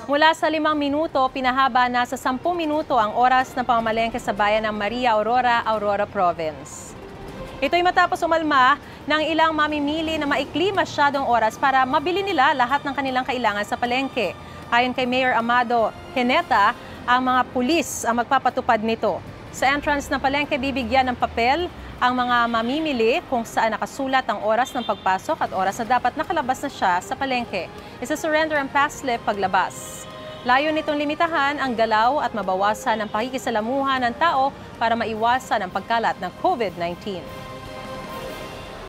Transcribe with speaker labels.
Speaker 1: Mula sa 5 minuto, pinahaba na sa 10 minuto ang oras ng pamamalengke sa bayan ng Maria Aurora, Aurora Province. Ito'y matapos umalma ng ilang mamimili na maikli masyadong oras para mabili nila lahat ng kanilang kailangan sa palengke. Ayon kay Mayor Amado Heneta, ang mga pulis ang magpapatupad nito. Sa entrance ng palengke, bibigyan ng papel ang mga mamimili kung saan nakasulat ang oras ng pagpasok at oras na dapat nakalabas na siya sa palengke. Isa-surrender ang pass slip paglabas. Layo nitong limitahan ang galaw at mabawasan ang pakikisalamuhan ng tao para maiwasan ang pagkalat ng COVID-19.